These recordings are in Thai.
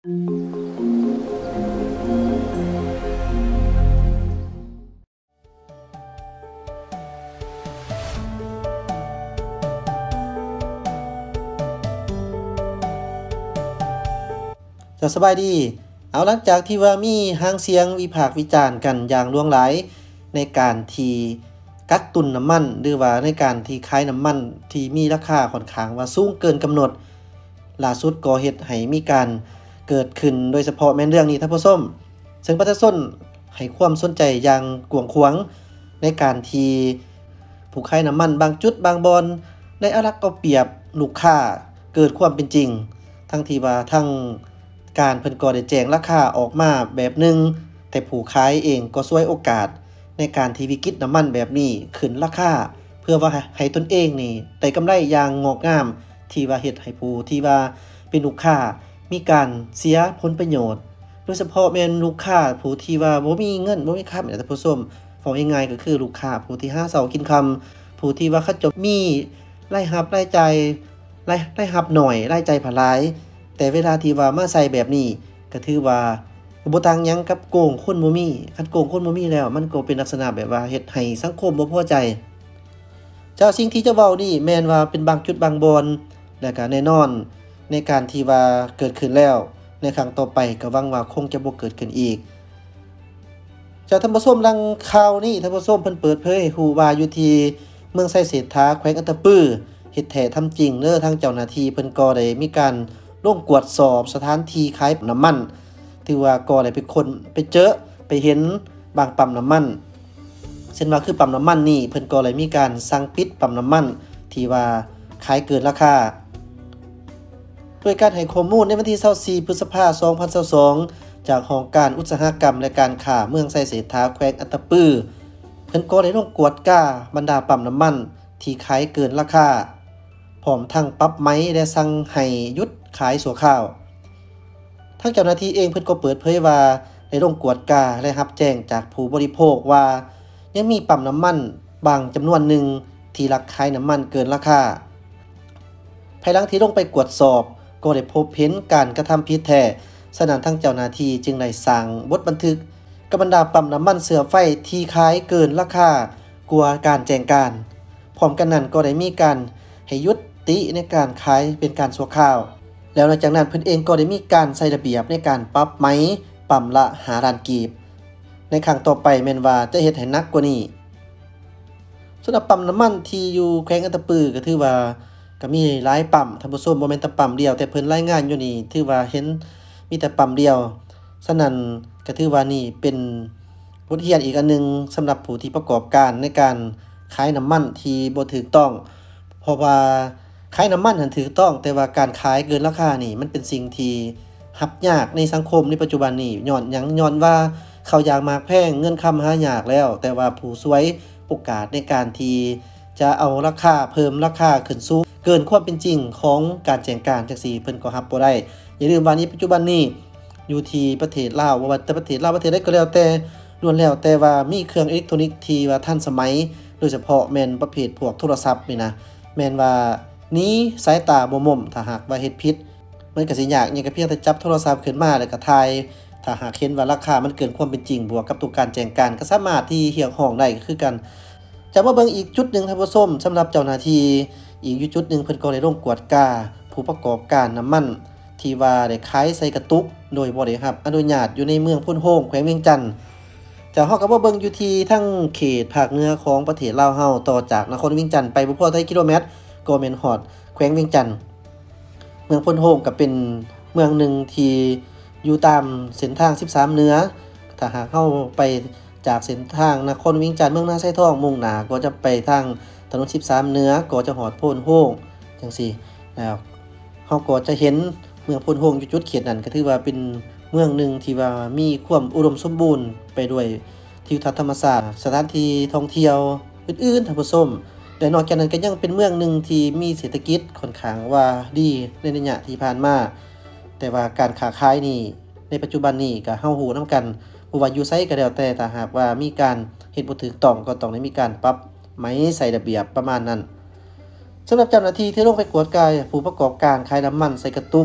สบายดีเอาหลังจากที่ว่ามีหางเสียงวิพากษ์วิจารณ์กันอย่างล่วงหลายในการที่กักตุนน้ำมันหรือว่าในการที่ขายน้ำมันที่มีราคาค่อนข้างว่าสูงเกินกำหนดล่าสุดก็เฮ็ดให้มีการเกิดขึ้นโดยเฉพาะแม่นเรื่องนี้ท่านผู้ชมซึ่งประชาชนให้ความสนใจอย่างกว้างขวางในการที่ผู้ขายน้ำมันบางจุดบางบอนได้เอารัดเอาเปรียบลูกค้าเกิดความเป็นจริงทั้งที่ว่าทั้งการเพิ่นก็ได้แจ้งราคาออกมาแบบนึงแต่ผู้ขายเองก็ฉวยโอกาสในการที่วิกฤตน้ำมันแบบนี้ขึ้นราคาเพื่อว่าให้ตนเองนี่ได้กำไรอย่างงอกงามที่ว่าเฮ็ดให้ผู้ที่ว่าเป็นลูกค้ามีการเสียผลประโยชน์โดยเฉพาะแม่นลูกค้าผู้ที่ว่าบ่มีเงินบ่มีค่าท่านผู้ชมฟ้องง่ายๆก็คือลูกค้าผู้ที่หาเช้ากินค่ำผู้ที่ว่าเขาจะมีรายรับรายจ่ายรายรับน้อยรายจ่ายผลายแต่เวลาที่ว่ามาใส่แบบนี้ก็ถือว่าบ่ต่างหยังกับโกงคนบ่มีคันโกงคนบ่มีแล้วมันก็เป็นลักษณะแบบว่าเฮ็ดให้สังคมบ่พอใจเจ้าสิ่งที่จะเว้านี่แม่นว่าเป็นบางจุดบางบอนและก็แน่นอนในการที่ว่าเกิดขึ้นแล้วในครั้งต่อไปก็หวังว่าคงจะบ่เกิดขึ้นอีกเจ้าท่านผู้ชมลังข่าวนี้ท่านผู้ชมเพิ่นเปิดเผยให้ฮู้ว่าอยู่ที่เมืองไสเศรษฐาแขวงอัตตปือเฮ็ดแท้ทำจริงเด้อทางเจ้าหน้าที่เพิ่นก็ได้มีการลงกวดสอบสถานที่ขายน้ำมันที่ว่าก็ได้ไปคนไปเจอไปเห็นบางปั๊มน้ำมันเช่นว่าคือปั๊มน้ำมันนี่เพิ่นก็เลยมีการสั่งปิดปั๊มน้ำมันที่ว่าขายเกินราคาโดยการให้ข้อมูลในวันที่24พฤษภาคม2022จากหอการอุตสาหกรรมและการค้าเมืองไสเศรษฐาแขวงอัตตปือเพิ่นก็ได้ลงกวดก้าบรรดาปั๊มน้ำมันที่ขายเกินราคาพร้อมทั้งปรับไหมและสั่งให้หยุดขายชั่วคราวทางเจ้าหน้าที่เองเพิ่นก็เปิดเผยว่าได้ลงกวดกาและรับแจ้งจากผู้บริโภคว่ายังมีปั๊มน้ำมันบางจำนวนหนึ่งที่ลักขายน้ำมันเกินราคาภายหลังที่ลงไปกวดสอบก็ได้พบเห็นการกระทำผิดแท้ฉะนั้นทางเจ้าหน้าที่จึงได้สั่งบทบันทึกกับบรรดาปั๊มน้ำมันเสือไฟที่ขายเกินราคากว่าการแจ้งการพร้อมกันนั้นก็ได้มีการให้ยุติในการขายเป็นการชั่วคราวแล้วหลังจากนั้นเพิ่นเองก็ได้มีการใส่ระเบียบในการปรับไหมปั๊มละ5ล้านกีบในครั้งต่อไปแม่นว่าจะเฮ็ดให้หนักกว่านี้สำหรับปั๊มน้ำมันที่อยู่แขวงอัตตปือก็ถือว่าก็มีหลายปั๊มท่านผู้ชมบ่แม่นแต่ปั๊มเดียวแต่เพิ่นรายงานอยู่นี่ถือว่าเห็นมีแต่ปั๊มเดียวฉะนั้นก็ถือว่านี่เป็นบทเรียนอีกอันนึงสำหรับผู้ที่ประกอบการในการขายน้ำมันที่บ่ถูกต้องเพราะว่าขายน้ำมันหันถูกต้องแต่ว่าการขายเกินราคานี่มันเป็นสิ่งที่รับยากในสังคมในปัจจุบันนี้ย้อนหยังย้อนว่าเขาอยากมากแพงเงินคำหายากแล้วแต่ว่าผู้ซวยโอกาสในการที่จะเอาราคาเพิ่มราคาขึ้นสูงเกินความเป็นจริงของการแจ้งการจังซี่เพิ่นก็รับบ่ได้อย่าลืมว่านี้ปัจจุบันนี้อยู่ที่ประเทศลาวว่าแต่ประเทศลาวประเทศใดก็แล้วแต่ล้วนแล้วแต่ว่ามีเครื่องอิเล็กทรอนิกส์ที่ว่าทันสมัยโดยเฉพาะแม่นประเภทพวกโทรศัพท์นี่นะแม่นว่านี้สายตาบ่ม่มถ้าหากว่าเฮ็ดผิดมันก็สิยากหยังก็เพียงแต่จับโทรศัพท์ขึ้นมาแล้วก็ถ่ายถ้าหากเห็นว่าราคามันเกินความเป็นจริงบวกกับตัวการแจ้งการก็สามารถที่เรียกร้องได้ก็คือกันจะมาเบิ่งอีกจุดนึงท่านผู้ชมสำหรับเจ้าหน้าที่อีกอยู่จุดนึงเพิ่นก็ได้ลงกวดกาผู้ประกอบการน้ำมันที่ว่าได้ขายใส่กระตุกโดยบ่ได้รับอนุญาตอยู่ในเมืองพุ่นโฮงแขวงเวียงจันทน์จะเฮาก็บ่เบิ่งอยู่ที่ทั้งเขตภาคเหนือของประเทศลาวเฮาต่อจากนครเวียงจันทน์ไปบ่พอ1กิโลเมตรก็แม่นฮอดแขวงเวียงจันทน์เมืองพุ่นโฮงก็เป็นเมืองหนึ่งที่อยู่ตามเส้นทาง13เหนือถ้าหากเฮาไปจากเส้นทางนครเวียงจันทน์เมืองนาไซทองมุ่งหน้าก็จะไปทางถนน13เหนือก็จะฮอดพุ่นโฮงจังซี่แล้วเฮาก็จะเห็นเมืองพุ่นโฮงอยู่จุดเขตนั้นก็ถือว่าเป็นเมืองหนึ่งที่ว่ามีความอุดมสมบูรณ์ไปด้วยทิวทัศน์ธรรมชาติสถานที่ท่องเที่ยวอื่นๆท่านผู้ชมและนอกจากนั้นก็ยังเป็นเมืองหนึ่งที่มีเศรษฐกิจค่อนข้างว่าดีในระยะที่ผ่านมาแต่ว่าการค้าขายนี่ในปัจจุบันนี้ก็เฮาฮู้นำกันบ่ว่าอยู่ไสก็แล้วแต่ถ้าหากว่ามีการเฮ็ดบ่ถูกต้องก็ต้องได้มีการปรับไหมใส่ระเบียบประมาณนั้นสำหรับเจ้าหน้าที่ที่ลงไปกวดกายผู้ประกอบการขายน้ำมันใส่กระตุก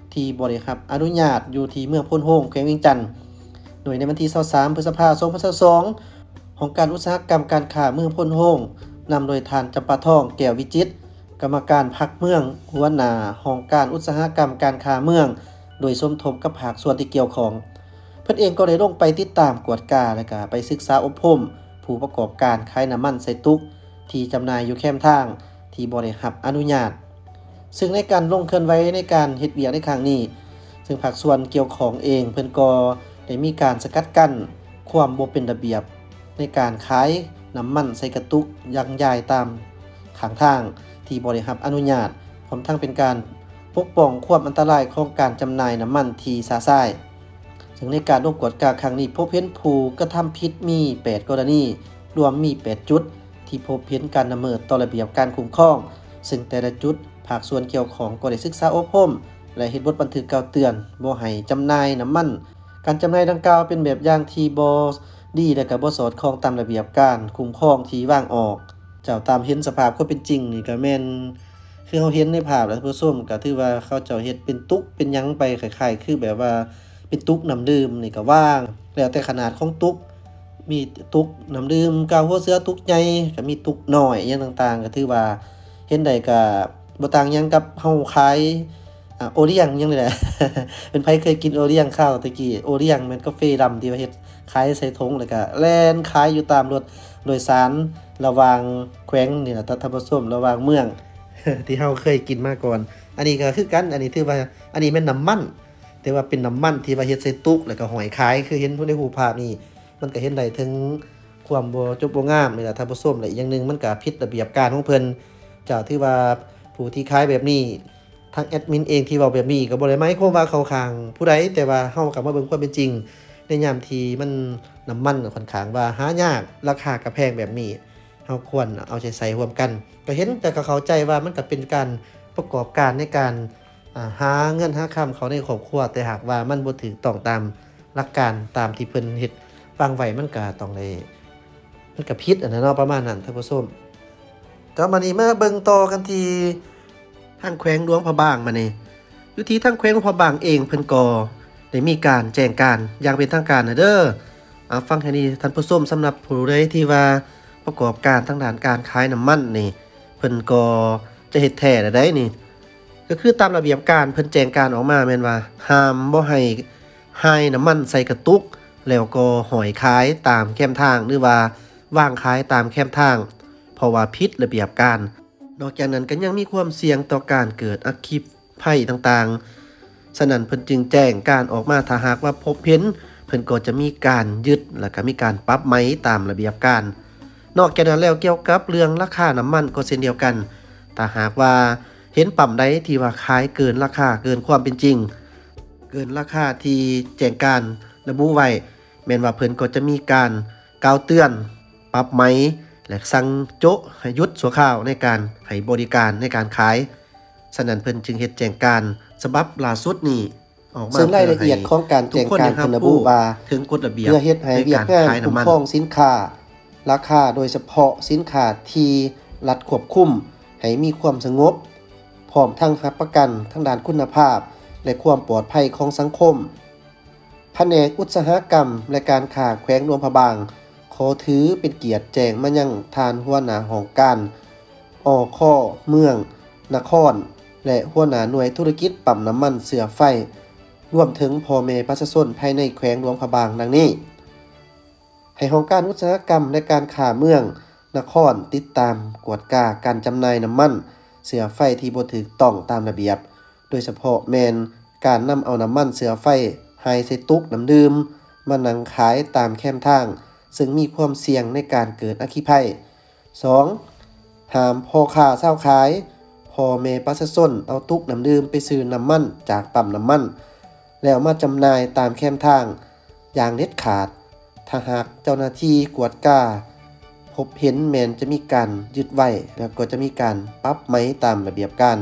ที่บ่ได้รับอนุญาตอยู่ที่เมืองโพนโฮงแขวงเวียงจันทน์โดยในวันที่23พฤษภาคม2022องค์การอุตสาหกรรมการค้าเมืองโพนโฮงนำโดยท่านจำปาทองแก้ววิจิตรกรรมการพรรคเมืองหัวหน้าองค์การอุตสาหกรรมการค้าเมืองโดยสมทบกับภาคส่วนที่เกี่ยวข้องเพิ่นเองก็ได้ลงไปติดตามกวดกาและก็ไปศึกษาอบรมผู้ประกอบการขายน้ำมันใส่ตุกที่จำหน่ายอยู่แคมทางที่บ่ได้รับอนุญาตซึ่งในการลงเคลื่อนไหวในการเฮ็ดเวียกในครั้งนี้ซึ่งภาคส่วนเกี่ยวข้องเองเพิ่นก็ได้มีการสกัดกั้นความบ่เป็นระเบียบในการขายน้ำมันใส่กระตุกยังยายตามข้างทางที่บ่ได้รับอนุญาตพร้อมทั้งเป็นการปกป้องความอันตรายของการจำหน่ายน้ำมันที่ซ่าซ่ายซึ่งในการลงกวดกาครั้งนี้พบเห็นผู้กระทำผิดมี8กรณีรวมมี8จุดที่พบเห็นการละเมิดต่อระเบียบการคุ้มครองซึ่งแต่ละจุดภาคส่วนเกี่ยวข้องก็ได้ศึกษาอบรมและเฮ็ดบทบันทึกกล่าวเตือนบ่ให้จำหน่ายน้ำมันการจำหน่ายดังกล่าวเป็นแบบอย่างที่บ่ดีและก็บ่สอดคล้องตามระเบียบการคุ้มครองที่วางออกเจ้าตามเห็นสภาพความเป็นจริงนี่ก็แม่นคือเฮาเห็นในภาพแล้วท่านผู้ชมก็ถือว่าเขาเจ้าเฮ็ดเป็นตุกเป็นหยังไปคล้ายๆคือแบบว่าเป็นตุกน้ำดื่มนี่ก็ว่างแล้วแต่ขนาดของตุกมีตุกน้ำดื่มกาวหัวเสือตุกใหญ่ก็มีตุกน้อยอย่างต่างๆก็ถือว่าเห็นได้ก็บ่ต่างหยังกับเฮาขายโอเลี้ยงยังนี่แหละ เป็นไผเคยกินโอเลี้ยงข้าวตะกี้โอเลี้ยงมันกาแฟดำที่ว่าเฮ็ดขายใส่ถุงแล้วก็แล่นขายอยู่ตามรถโดยสารระหว่างแขวงนี่ล่ะท่านผู้ชมระหว่างเมือง ที่เฮาเคยกินมาก่อนอันนี้ก็คือกันอันนี้ถือว่าอันนี้แม่นน้ำมันแต่ว่าเป็นน้ำมันที่ว่าเฮ็ดใส่ตุกแล้วก็หอยขายคือเห็นในรูปภาพนี่มันก็เห็นได้ถึงความบ่จบบ่งามนี่ล่ะท่านผู้ชมและอีกอย่างนึงมันก็ผิดระเบียบการของเพิ่นเจ้าที่ว่าผู้ที่ขายแบบนี้ทางแอดมินเองที่เว้าแบบนี้ก็บ่ได้หมายความว่าเข้าข้างผู้ใดแต่ว่าเฮาก็มาเบิ่งความเป็นจริงในยามที่มันน้ำมันค่อนข้างว่าหายากราคาก็แพงแบบนี้เฮาควรเอาใจใส่ร่วมกันก็เห็นแต่ก็เข้าใจว่ามันก็เป็นการประกอบการในการหาเงินหาค่ำเขาในครอบครัวแต่หากว่ามันบ่ถูกต้องตามหลักการตามที่เพิ่นเฮ็ดวางไว้มันก็ต้องได้มันก็ผิดเนาะประมาณนั้นท่านผู้ชมก็มานี่มาเบิ่งต่อกันที่ทางแขวงหลวงพระบางมานี่อยู่ที่ทางแขวงหลวงพระบางเองเพิ่นก็ได้มีการแจ้งการอย่างเป็นทางการเด้อฟังให้ดีท่านผู้ชมสำหรับผู้ใดที่ว่าประกอบการทางด้านการขายน้ำมันนี่เพิ่นก็จะเฮ็ดแท้ได้นี่ก็คือตามระเบียบการเพิ่นแจ้งการออกมาแม่นว่าห้ามบ่ให้น้ำมันใส่กระตุกแล้วก็หอยขายตามแคมทางหรือว่าวางขายตามแคมทางเพราะว่าผิดระเบียบการนอกจากนั้นก็ยังมีความเสี่ยงต่อการเกิดอัคคีภัยต่างๆฉะนั้นเพิ่นจึงแจ้งการออกมาถ้าหากว่าพบเห็นเพิ่นก็จะมีการยึดแล้วก็มีการปรับไหมตามระเบียบการนอกจากนั้นแล้วเกี่ยวกับเรื่องราคาน้ำมันก็เช่นเดียวกันถ้าหากว่าเห็นปั๊มใดที่ว่าขายเกินราคาเกินความเป็นจริงเกินราคาที่แจ้งการระบุไว้แม้นว่าเพิ่นก็จะมีการกล่าวเตือนปรับไหมและสั่งโจ๊ะให้หยุดชั่วคราวในการให้บริการในการขายฉะนั้นเพิ่นจึงเฮ็ดแจ้งการฉบับล่าสุดนี้ออกมาซึ่งรายละเอียดของการแจ้งการเพิ่นระบุว่าถึงกฎระเบียบเพื่อเฮ็ดให้เวียกงานคุ้มครองสินค้าราคาโดยเฉพาะสินค้าที่รัฐควบคุมให้มีความสงบพร้อมทั้งรับประกันทั้งด้านคุณภาพและความปลอดภัยของสังคมแผนกอุตสาหกรรมและการค้าแขวงหลวงพระบางขอถือเป็นเกียรติแจ้งมายังทานหัวหน้าหองการข้อเมืองนครและหัวหน้าหน่วยธุรกิจปั๊มน้ำมันเสือไฟรวมถึงพ่อแม่ประชาชนภายในแขวงหลวงพระบางดังนี้ให้หองการอุตสาหกรรมและการค้าเมืองนครติดตามกวดกาการจำหน่ายน้ำมันเสือไฟที่บ่ถูกต้องตามระเบียบโดยเฉพาะแม่นการนำเอาน้ำมันเสือไฟหายใส่ตุกน้ำดื่มมานั่งขายตามแคมทางซึ่งมีความเสี่ยงในการเกิดอัคคีภัย 2. ห้ามพ่อค้าเช่าขายพ่อแม่ประชาชนเอาตุกน้ำดื่มไปซื้อน้ำมันจากปั๊มน้ำมันแล้วมาจำหน่ายตามแคมทางอย่างเด็ดขาดถ้าหากเจ้าหน้าที่กวดกาพบเห็นแม้นจะมีการยึดไว้แล้วก็จะมีการปรับไหมตามระเบียบการ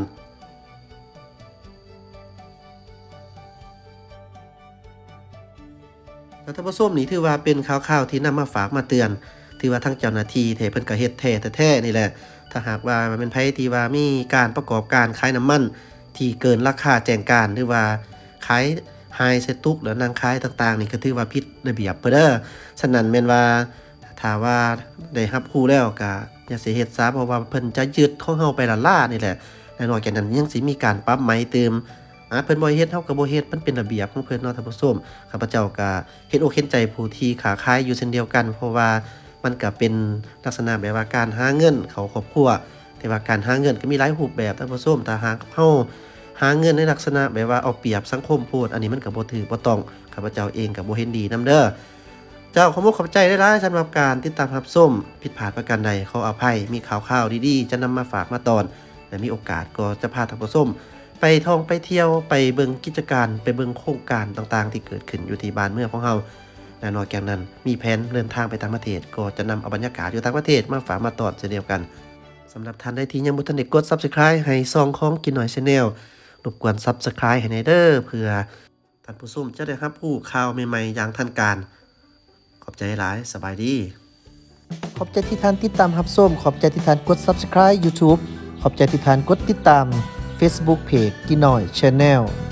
ท่านผู้ชมนี่ถือว่าเป็นข่าวๆที่นำมาฝากมาเตือนถือว่าทั้งเจ้าหน้าที่เพิ่นก็เฮ็ดแท้นี่แหละถ้าหากว่ามันเป็นไผที่ว่ามีการประกอบการขายน้ำมันที่เกินราคาแจ้งการหรือว่าขายไฮเซตุกหรือนางขายต่างๆนี่ก็ถือว่าผิดระเบียบเด้อฉะนั้นแม่นว่าถ้าว่าได้รับรู้แล้วก็อย่าสิเฮ็ดซะเพราะว่าเพิ่นจะยึดของเฮาไปละล่านี่แหละและนอกจากนั้นยังสิมีการปรับใหม่เติมเพิ่นบ่เฮ็ดเฮาก็บ่เฮ็ดมันเป็นระเบียบของเพิ่นเนาะท่านผู้ชมข้าพเจ้าก็เฮ็ดอกเห็นใจผู้ที่ค้าขายอยู่เช่นเดียวกันเพราะว่ามันก็เป็นลักษณะแบบว่าการหาเงินเข้าครอบครัวแต่ว่าการหาเงินก็มีหลายรูปแบบท่านผู้ชมถ้าหากเฮาหาเงินในลักษณะแบบว่าเอาเปรียบสังคมโพดอันนี้มันก็บ่ถูกบ่ต้องข้าพเจ้าเองก็บ่เห็นดีนำเด้อเจ้าขอขอบใจหลายๆสำหรับการติดตามรับชมผิดพลาดประการใดขออภัยมีข่าวๆดีๆจะนำมาฝากมาตอนและมีโอกาสก็จะพาท่านผู้ชมไปท่องไปเที่ยวไปเบิ่งกิจการไปเบิ่งโครงการต่างๆที่เกิดขึ้นอยู่ที่บ้านเมืองของเฮาและนอกจากนั้นมีแผนเดินทางไปต่างประเทศก็จะนำเอาบรรยากาศอยู่ต่างประเทศมาฝากมาตอนเช่นเดียวกันสำหรับท่านใดที่ยังบ่ทันได้กด Subscribe ให้ช่องของกินหน่อย Channel รบกวน Subscribe ให้หน่อยเด้อเพื่อท่านผู้ชมจะได้รับรู้ข่าวใหม่ๆอย่างทันการขอบใจหลายสบายดีขอบใจที่ท่านติดตามรับชมขอบใจที่ท่านกด Subscribe YouTube ขอบใจที่ท่านกดติดตาม Facebook Page กินหน่อย Channel